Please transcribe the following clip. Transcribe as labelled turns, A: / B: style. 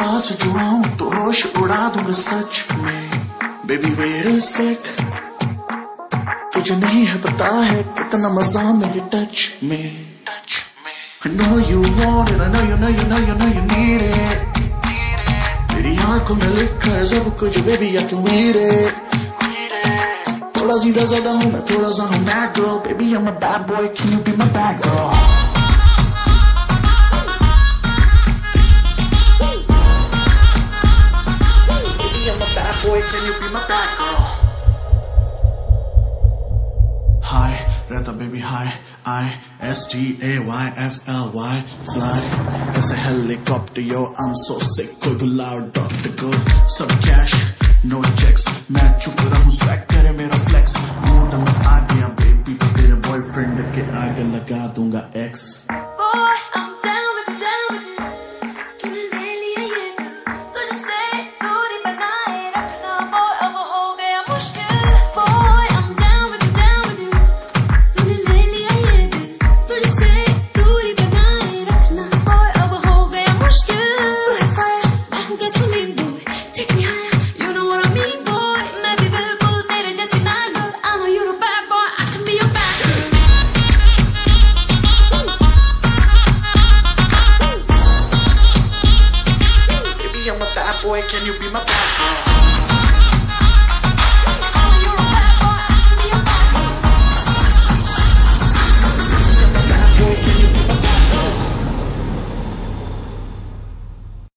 A: पास जो आऊं तो होश उड़ा दूंगा सच में। Baby wait a sec, तुझे नहीं है पता है कितना मजा मेरे टच में। I know you want it, I know you need it। तेरी आंखों में लिखा है सब कुछ baby I can read it। थोड़ा सीधा साधा हूँ मैं, थोड़ा सा हूँ mad girl, baby I'm a bad boy, can you be my bad girl? Baby I'm a bad boy, can you be my bad girl? Hi, rehta baby hi, I-S-T-A-Y-F-L-Y, fly, जैसे helicopter yo, I'm so sick, कोई बुलाओ Dr. Good, सब cash, no checks, मैं चुप रहा हूँ swag करे मेरा flex, mood में आ गया baby तो तेरे boyfriend के आगे लगा दूंगा X।
B: Boy, I'm down with you, तूने ले लिया ये दिल, तुझे से दूरी बनाए रखना, boy अब हो गया मुश्किल। Boy, I'm down with you, तूने ले लिया ये दिल, तुझे से दूरी बनाए रखना, boy अब हो गया मुश्किल। तू है fire, मैं हूँ gasoline boy, take me higher, you know what I mean boy, मैं भी बिल्कुल तेरे जैसी mad girl, I know you're a bad boy, I can be your bad girl।
A: Baby I'm a bad boy, can you be my bad girl?